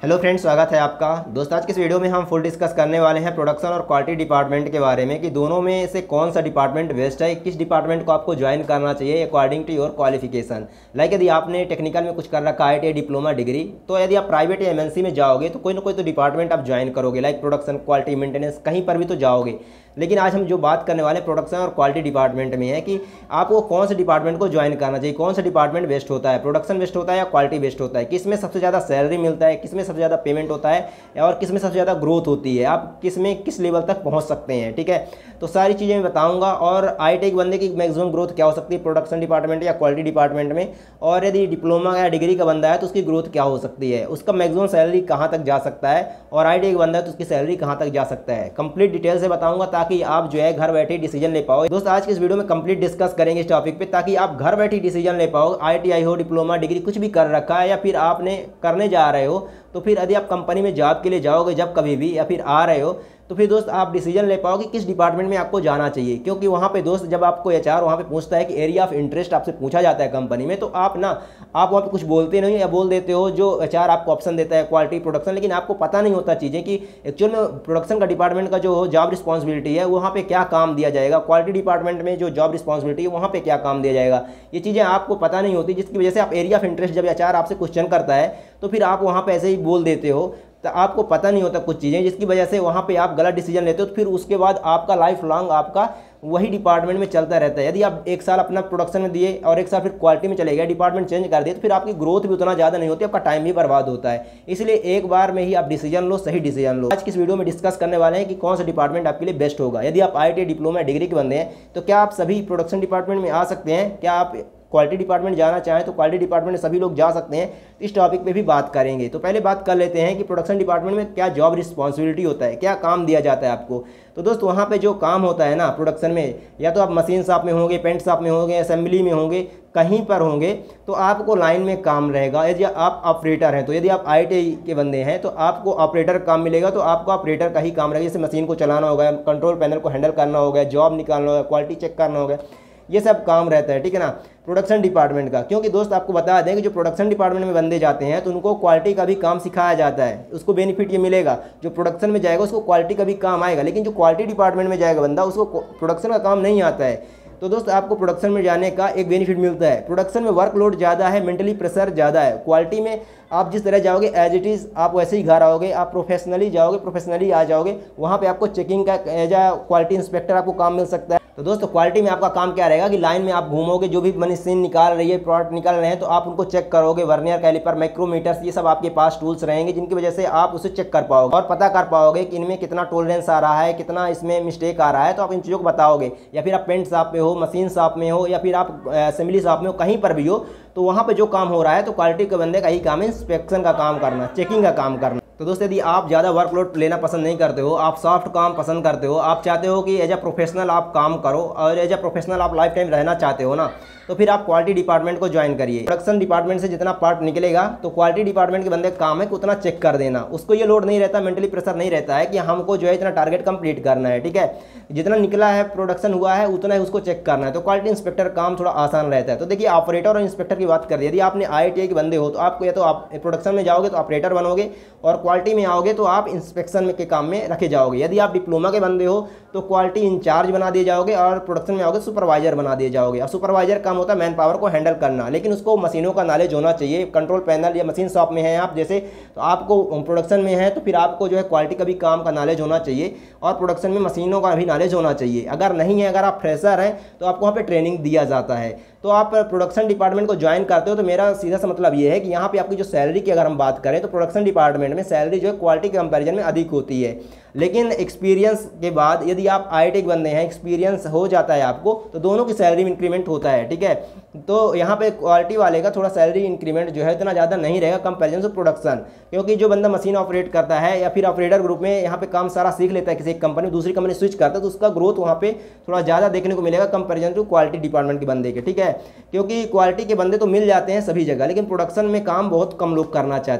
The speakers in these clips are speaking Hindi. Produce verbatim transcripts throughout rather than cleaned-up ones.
हेलो फ्रेंड्स, स्वागत है आपका। दोस्त आज के इस वीडियो में हम फुल डिस्कस करने वाले हैं प्रोडक्शन और क्वालिटी डिपार्टमेंट के बारे में कि दोनों में से कौन सा डिपार्टमेंट बेस्ट है, किस डिपार्टमेंट को आपको ज्वाइन करना चाहिए according to your qualification. Like यदि आपने टेक्निकल में कुछ कर रखा है, I T I diploma degree, तो यदि आप प्राइवेट या एम एन सी में जाओगे तो कोई ना कोई तो डिपार्टमेंट आप ज्वाइन करोगे, लाइक प्रोडक्शन, क्वालिटी, मेंटेनेंस, कहीं पर भी तो जाओगे। लेकिन आज हम जो बात करने वाले प्रोडक्शन और क्वालिटी डिपार्टमेंट में है कि आपको कौन से डिपार्टमेंट को ज्वाइन करना चाहिए, कौन सा डिपार्टमेंट बेस्ट होता है, प्रोडक्शन बेस्ट होता है या क्वालिटी बेस्ट होता है, किस में सबसे ज़्यादा सैलरी मिलता है, किस में सबसे ज़्यादा पेमेंट होता है और किस में सबसे ज़्यादा ग्रोथ होती है, आप किस में किस लेवल तक पहुंच सकते हैं। ठीक है, तो सारी चीज़ें मैं बताऊंगा। और आई टी आई बंदे की मैक्सिमम ग्रोथ क्या हो सकती है प्रोडक्शन डिपार्टमेंट या क्वालिटी डिपार्टमेंट में, और यदि डिप्लोमा या डिग्री का बंदा है तो उसकी ग्रोथ क्या हो सकती है, उसका मैक्सिमम सैलरी कहाँ तक जा सकता है, और आई टी आई का बंदा है तो उसकी सैलरी कहाँ तक जा सकता है। कंप्लीट डिटेल से बताऊंगा ताकि आप जो है घर बैठे डिसीजन ले पाओ। दोस्त आज के इस वीडियो में कंप्लीट डिस्कस करेंगे इस टॉपिक पे ताकि आप घर बैठे डिसीजन ले पाओ। आई टी आई हो, डिप्लोमा डिग्री कुछ भी कर रखा है या फिर आपने करने जा रहे हो, तो फिर यदि आप कंपनी में जॉब के लिए जाओगे जब कभी भी, या फिर आ रहे हो, तो फिर दोस्त आप डिसीजन ले पाओगे किस डिपार्टमेंट में आपको जाना चाहिए। क्योंकि वहाँ पे दोस्त जब आपको एच आर वहाँ पे पूछता है कि एरिया ऑफ इंटरेस्ट आपसे पूछा जाता है कंपनी में, तो आप ना आप वहाँ पे कुछ बोलते नहीं या बोल देते हो जो एच आर आपको ऑप्शन देता है क्वालिटी, प्रोडक्शन, लेकिन आपको पता नहीं होता चीज़ें कि एक्चुअल में प्रोडक्शन का डिपार्टमेंट का जो जॉब रिस्पॉन्सिबिलिटी है वहाँ पर क्या काम दिया जाएगा, क्वालिटी डिपार्टमेंट में जो जॉब रिस्पॉन्सिबिलिटी है वहाँ पर क्या काम दिया जाएगा। ये चीज़ें आपको पता नहीं होती, जिसकी वजह से आप एरिया ऑफ इंटरेस्ट जब एच आर आपसे क्वेश्चन करता है तो फिर आप वहाँ पर ऐसे ही बोल देते हो, तो आपको पता नहीं होता कुछ चीज़ें, जिसकी वजह से वहाँ पे आप गलत डिसीजन लेते हो। तो फिर उसके बाद आपका लाइफ लॉन्ग आपका वही डिपार्टमेंट में चलता रहता है। यदि आप एक साल अपना प्रोडक्शन में दिए और एक साल फिर क्वालिटी में चले गए, डिपार्टमेंट चेंज कर दिए, तो फिर आपकी ग्रोथ भी उतना ज़्यादा नहीं होती, आपका टाइम भी बर्बाद होता है। इसलिए एक बार में ही आप डिसीजन लो, सही डिसीजन लो। आज की इस वीडियो में डिस्कस करने वाले हैं कि कौन सा डिपार्टमेंट आपके लिए बेस्ट होगा। यदि आप I T I diploma degree के बंदे हैं तो क्या आप सभी प्रोडक्शन डिपार्टमेंट में आ सकते हैं, क्या आप क्वालिटी डिपार्टमेंट जाना चाहें तो क्वालिटी डिपार्टमेंट में सभी लोग जा सकते हैं। तो इस टॉपिक पे भी बात करेंगे। तो पहले बात कर लेते हैं कि प्रोडक्शन डिपार्टमेंट में क्या जॉब रिस्पॉन्सिबिलिटी होता है, क्या काम दिया जाता है आपको। तो दोस्त वहाँ पे जो काम होता है ना प्रोडक्शन में, या तो आप मशीन शॉप में होंगे, पेंट शॉप में होंगे, असेंबली में होंगे, कहीं पर होंगे, तो आपको लाइन में काम रहेगा। यदि आप ऑपरेटर हैं तो यदि आप आई टी आई के बंदे हैं तो आपको ऑपरेटर काम मिलेगा, तो आपको ऑपरेटर का ही काम रहेगा। जैसे मशीन को चलाना होगा, कंट्रोल पैनल को हैंडल करना होगा, जॉब निकालना होगा, क्वालिटी चेक करना होगा, ये सब काम रहता है। ठीक है ना, प्रोडक्शन डिपार्टमेंट का। क्योंकि दोस्त आपको बता दें कि जो प्रोडक्शन डिपार्टमेंट में बंदे जाते हैं तो उनको क्वालिटी का भी काम सिखाया जाता है, उसको बेनिफिट ये मिलेगा। जो प्रोडक्शन में जाएगा उसको क्वालिटी का भी काम आएगा, लेकिन जो क्वालिटी डिपार्टमेंट में जाएगा बंदा उसको प्रोडक्शन का काम नहीं आता है। तो दोस्त आपको प्रोडक्शन में जाने का एक बेनिफिट मिलता है। प्रोडक्शन में वर्कलोड ज़्यादा है, मेंटली प्रेशर ज़्यादा है। क्वालिटी में आप जिस तरह जाओगे एज इट इज़ आप वैसे ही घर आओगे, आप प्रोफेशनली जाओगे, प्रोफेशनली आ जाओगे। वहाँ पे आपको चेकिंग का एज आ क्वालिटी इंस्पेक्टर आपको काम मिल सकता है। तो दोस्तों क्वालिटी में आपका काम क्या रहेगा कि लाइन में आप घूमोगे, जो भी मशीन निकाल रही है, प्रोडक्ट निकाल रहे हैं, तो आप उनको चेक करोगे। वर्नियर, कैलिपर, माइक्रोमीटर्स, ये सब आपके पास टूल्स रहेंगे जिनकी वजह से आप उसे चेक कर पाओगे और पता कर पाओगे कि इनमें कितना टॉलरेंस आ रहा है, कितना इसमें मिस्टेक आ रहा है। तो आप इन चीज़ों को बताओगे। या फिर आप पेंट शॉप में हो, मशीन शॉप में हो, या फिर आप असेंबली शॉप में हो, कहीं पर भी हो, तो वहाँ पे जो काम हो रहा है तो क्वालिटी के बंदे का ही काम है इंस्पेक्शन का काम करना, चेकिंग का काम करना। तो दोस्तों यदि आप ज़्यादा वर्कलोड लेना पसंद नहीं करते हो, आप सॉफ्ट काम पसंद करते हो, आप चाहते हो कि एज ए प्रोफेशनल आप काम करो और एज ए प्रोफेशनल आप लाइफ टाइम रहना चाहते हो ना, तो फिर आप क्वालिटी डिपार्टमेंट को ज्वाइन करिए। प्रोडक्शन डिपार्टमेंट से जितना पार्ट निकलेगा तो क्वालिटी डिपार्टमेंट के बंदे का काम है कि उतना चेक कर देना। उसको ये लोड नहीं रहता, मेंटली प्रेशर नहीं रहता है कि हमको जो है इतना टारगेट कंप्लीट करना है। ठीक है, जितना निकला है, प्रोडक्शन हुआ है, उतना ही उसको चेक करना है। तो क्वालिटी इंस्पेक्टर काम थोड़ा आसान रहता है। तो देखिए ऑपरेटर और इंस्पेक्टर की बात करिए। यदि आपने आई टी आई के बंदे हो तो आपको या तो आप प्रोडक्शन में जाओगे तो ऑपरेटर बनोगे, और क्वालिटी में आओगे तो आप इंस्पेक्शन के काम में रखे जाओगे। यदि आप डिप्लोमा के बंदे हो तो क्वालिटी इंचार्ज बना दिए जाओगे, और प्रोडक्शन में आओगे सुपरवाइजर बना दिए जाओगे। और सुपरवाइजर काम होता है मैन पावर को हैंडल करना, लेकिन उसको मशीनों का नॉलेज होना चाहिए। कंट्रोल पैनल या मशीन शॉप में है आप जैसे, तो आपको प्रोडक्शन में है तो फिर आपको जो है क्वालिटी का भी काम का नॉलेज होना चाहिए, और प्रोडक्शन में मशीनों का भी नॉलेज होना चाहिए। अगर नहीं है, अगर आप फ्रेशर हैं तो आपको वहाँ पे ट्रेनिंग दिया जाता है। तो आप प्रोडक्शन डिपार्टमेंट को ज्वाइन करते हो तो मेरा सीधा सा मतलब ये है कि यहाँ पे आपकी जो सैलरी की अगर हम बात करें तो प्रोडक्शन डिपार्टमेंट में सैलरी जो है क्वालिटी के कंपैरिजन में अधिक होती है। लेकिन एक्सपीरियंस के बाद यदि आप आई टी आई बंदे हैं, एक्सपीरियंस हो जाता है आपको, तो दोनों की सैलरी में इंक्रीमेंट होता है। ठीक है, तो यहाँ पे क्वालिटी वाले का थोड़ा सैलरी इंक्रीमेंट जो है इतना ज़्यादा नहीं रहेगा कंपैरिजन टू प्रोडक्शन। क्योंकि जो बंदा मशीन ऑपरेट करता है या फिर ऑपरेटर ग्रुप में यहाँ पे काम सारा सीख लेता है, किसी एक कंपनी दूसरी कंपनी स्विच करता है, तो उसका ग्रोथ वहाँ पे थोड़ा ज़्यादा देखने को मिलेगा कंपैरिजन टू क्वालिटी डिपार्टमेंट के बंदे के। ठीक है, क्योंकि क्वालिटी के बंदे तो मिल जाते हैं सभी जगह, लेकिन प्रोडक्शन में काम बहुत कम लोग करना चाहते हैं।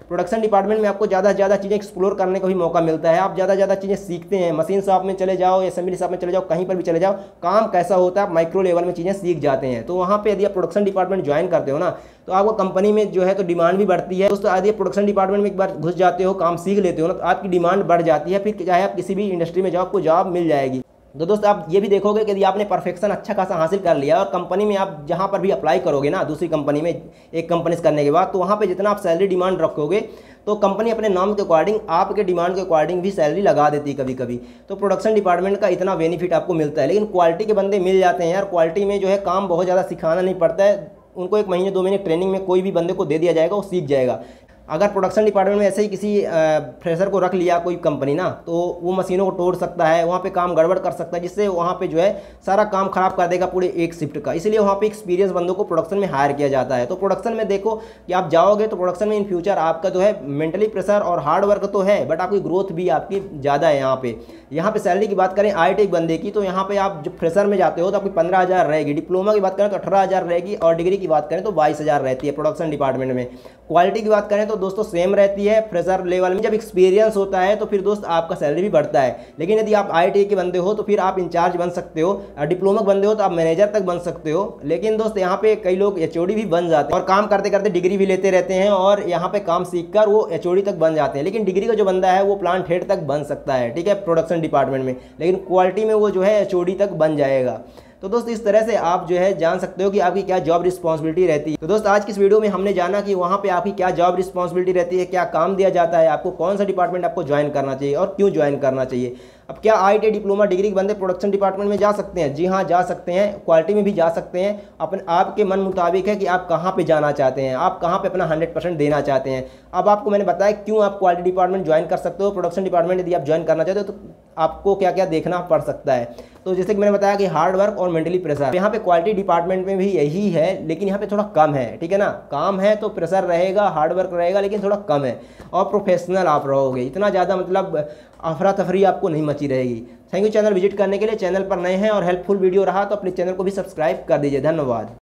प्रोडक्शन डिपार्टमेंट में आपको ज़्यादा से ज़्यादा चीज़ें एक्सप्लोर करने को भी मौका मिलता है, आप ज़्यादा से ज़्यादा चीज़ें सीखते हैं। मशीन शॉप में चले जाओ, असेंबली शॉप में चले जाओ, कहीं पर भी चले जाओ, काम कैसा होता है आप माइक्रो लेवल में चीज़ें सीख जाते हैं। तो वहाँ पे यदि आप प्रोडक्शन डिपार्टमेंट ज्वाइन करते हो ना, तो आपको कंपनी में जो है तो डिमांड भी बढ़ती है। दोस्तों यदि प्रोडक्शन डिपार्टमेंट में एक बार घुस जाते हो, काम सीख लेते हो ना, तो आपकी डिमांड बढ़ जाती है, फिर चाहे आप किसी भी इंडस्ट्री में जाओ आपको जॉब मिल जाएगी। तो दोस्त आप ये भी देखोगे कि यदि आपने परफेक्शन अच्छा खासा हासिल कर लिया और कंपनी में आप जहाँ पर भी अप्लाई करोगे ना, दूसरी कंपनी में एक कंपनी से करने के बाद, तो वहाँ पे जितना आप सैलरी डिमांड रखोगे तो कंपनी अपने नाम के अकॉर्डिंग आपके डिमांड के अकॉर्डिंग भी सैलरी लगा देती है कभी कभी। तो प्रोडक्शन डिपार्टमेंट का इतना बेनिफिट आपको मिलता है। लेकिन क्वालिटी के बंदे मिल जाते हैं यार, क्वालिटी में जो है काम बहुत ज़्यादा सिखाना नहीं पड़ता है, उनको एक महीने दो महीने ट्रेनिंग में कोई भी बंदे को दे दिया जाएगा, वो सीख जाएगा। अगर प्रोडक्शन डिपार्टमेंट में ऐसे ही किसी फ्रेशर को रख लिया कोई कंपनी ना, तो वो मशीनों को तोड़ सकता है, वहाँ पे काम गड़बड़ कर सकता है, जिससे वहाँ पे जो है सारा काम खराब कर देगा पूरे एक शिफ्ट का। इसलिए वहाँ पे एक्सपीरियंस बंदों को प्रोडक्शन में हायर किया जाता है। तो प्रोडक्शन में देखो कि आप जाओगे तो प्रोडक्शन में इन फ्यूचर आपका जो है मेंटली प्रेशर और हार्ड वर्क तो है, बट आपकी ग्रोथ भी आपकी ज़्यादा है। यहाँ पे यहाँ पे सैलरी की बात करें आई टी बंदे की, तो यहाँ पे आप जब फ्रेशर में जाते हो तो आपकी पंद्रह हज़ार रहेगी, डिप्लोमा की बात करें तो अठारह हज़ार रहेगी, और डिग्री की बात करें तो बाईस हज़ार रहती है प्रोडक्शन डिपार्टमेंट में। क्वालिटी की बात करें तो दोस्तों सेम रहती है फ्रेशर लेवल में। जब एक्सपीरियंस होता है तो फिर दोस्त आपका सैलरी भी बढ़ता है। लेकिन यदि आप आईटी के बंदे हो तो फिर आप इंचार्ज बन सकते हो, डिप्लोमा बंदे हो तो आप मैनेजर तक बन सकते हो। लेकिन दोस्त यहाँ पे कई लोग एचओडी भी बन जाते हैं और काम करते करते डिग्री भी लेते रहते हैं, और यहाँ पे काम सीखकर वो एचओडी तक बन जाते हैं। लेकिन डिग्री का जो बंदा है वो प्लांट हेड तक बन सकता है, ठीक है, प्रोडक्शन डिपार्टमेंट में, लेकिन क्वालिटी में वो जो है एचओडी तक बन जाएगा। तो दोस्त इस तरह से आप जो है जान सकते हो कि आपकी क्या जॉब रिस्पॉन्सिबिलिटी रहती है। तो दोस्त आज की इस वीडियो में हमने जाना कि वहाँ पे आपकी क्या जॉब रिस्पॉन्सिबिलिटी रहती है, क्या काम दिया जाता है, आपको कौन सा डिपार्टमेंट आपको ज्वाइन करना चाहिए और क्यों ज्वाइन करना चाहिए। अब क्या आईटी डिप्लोमा डिग्री के बंदे प्रोडक्शन डिपार्टमेंट में जा सकते हैं? जी हाँ, जा सकते हैं। क्वालिटी में भी जा सकते हैं, अपने आपके मन मुताबिक है कि आप कहाँ पे जाना चाहते हैं, आप कहाँ पे अपना हंड्रेड परसेंट देना चाहते हैं। अब आपको मैंने बताया क्यों आप क्वालिटी डिपार्टमेंट ज्वाइन कर सकते हो। प्रोडक्शन डिपार्टमेंट यदि आप ज्वाइन करना चाहते हो तो आपको क्या क्या देखना पड़ सकता है। तो जैसे कि मैंने बताया कि हार्ड वर्क और मेंटली प्रेशर, यहाँ पे क्वालिटी डिपार्टमेंट में भी यही है, लेकिन यहाँ पे थोड़ा कम है, ठीक है ना। काम है तो प्रेशर रहेगा, हार्ड वर्क रहेगा, लेकिन थोड़ा कम है, और प्रोफेशनल आप रहोगे, इतना ज़्यादा मतलब अफरा तफरी आपको नहीं मची रहेगी। थैंक यू चैनल विजिट करने के लिए। चैनल पर नए हैं और हेल्पफुल वीडियो रहा तो अपने चैनल को भी सब्सक्राइब कर दीजिए। धन्यवाद।